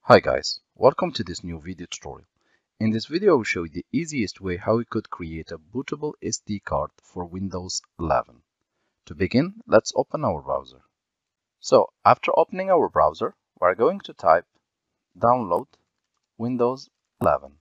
Hi guys, welcome to this new video tutorial. In this video I will show you the easiest way how we could create a bootable SD card for Windows 11. To begin, let's open our browser. So after opening our browser, we are going to type download Windows 11.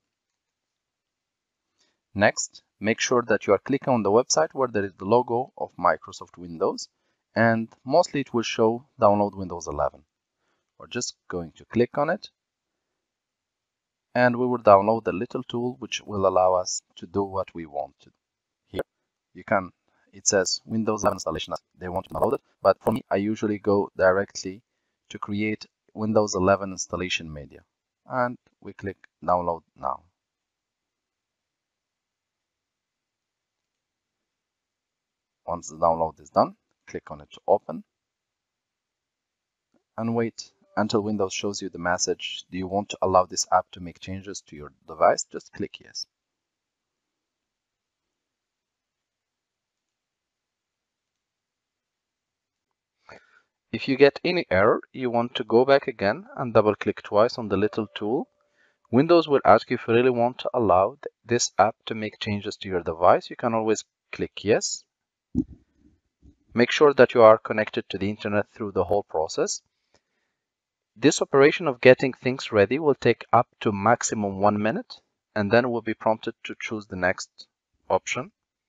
Next, make sure that you are clicking on the website where there is the logo of Microsoft Windows, and mostly it will show download Windows 11. We're just going to click on it, and we will download the little tool which will allow us to do what we want to. Here it says Windows 11 installation. They want to download it, but for me I usually go directly to create Windows 11 installation media, and we click download now. Once the download is done, click on it to open and wait until Windows shows you the message, do you want to allow this app to make changes to your device? Just click yes. If you get any error, you want to go back again and double click twice on the little tool. Windows will ask you if you really want to allow this app to make changes to your device. You can always click yes. Make sure that you are connected to the internet through the whole process. This operation of getting things ready will take up to maximum 1 minute, and then we'll be prompted to choose the next option.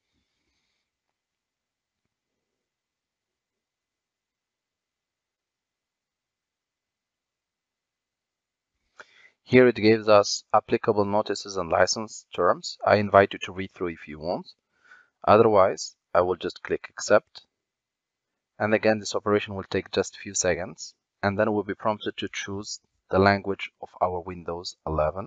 Here it gives us applicable notices and license terms. I invite you to read through if you want. Otherwise, I will just click accept. And again, this operation will take just a few seconds, and then we'll be prompted to choose the language of our Windows 11.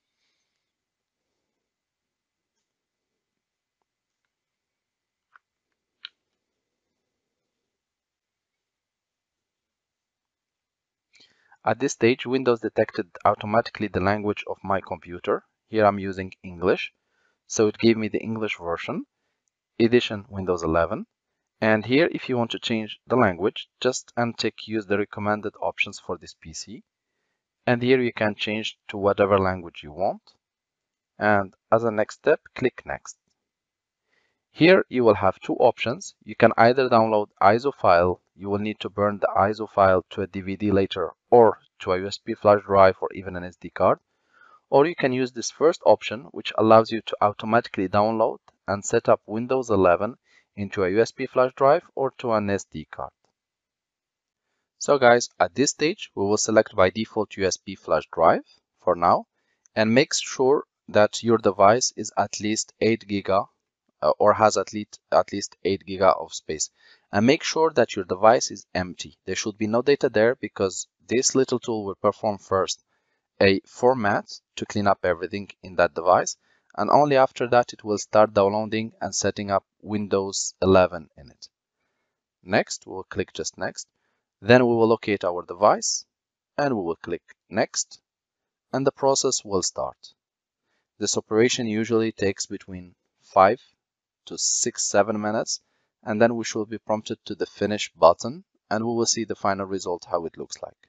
At this stage, Windows detected automatically the language of my computer. Here I'm using English, so it gave me the English version, edition Windows 11. And here, if you want to change the language, just untick use the recommended options for this PC. And here you can change to whatever language you want. And as a next step, click next. Here you will have two options. You can either download ISO file. You will need to burn the ISO file to a DVD later, or to a USB flash drive, or even an SD card. Or you can use this first option, which allows you to automatically download and set up Windows 11 into a USB flash drive or to an SD card. So guys, at this stage, we will select by default USB flash drive for now, and make sure that your device is at least 8 giga or has at least 8 giga of space, and make sure that your device is empty. There should be no data there, because this little tool will perform first a format to clean up everything in that device, and only after that it will start downloading and setting up Windows 11 in it. Next, we will click just next. Then we will locate our device and we will click next, and the process will start. This operation usually takes between 5 to 6-7 minutes, and then we should be prompted to the finish button, and we will see the final result, how it looks like.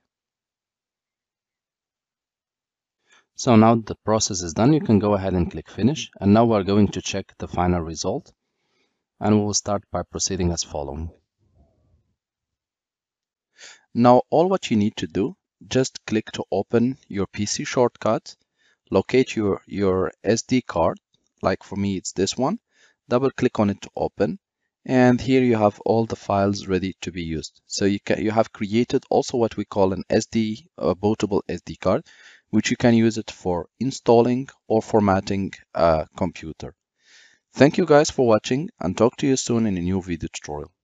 So now the process is done, you can go ahead and click finish, and now we're going to check the final result, and we will start by proceeding as following. Now all what you need to do, just click to open your PC shortcut, locate your SD card, like for me it's this one, double click on it to open, and here you have all the files ready to be used. So you have created also what we call an bootable SD card, which you can use it for installing or formatting a computer. Thank you guys for watching, and talk to you soon in a new video tutorial.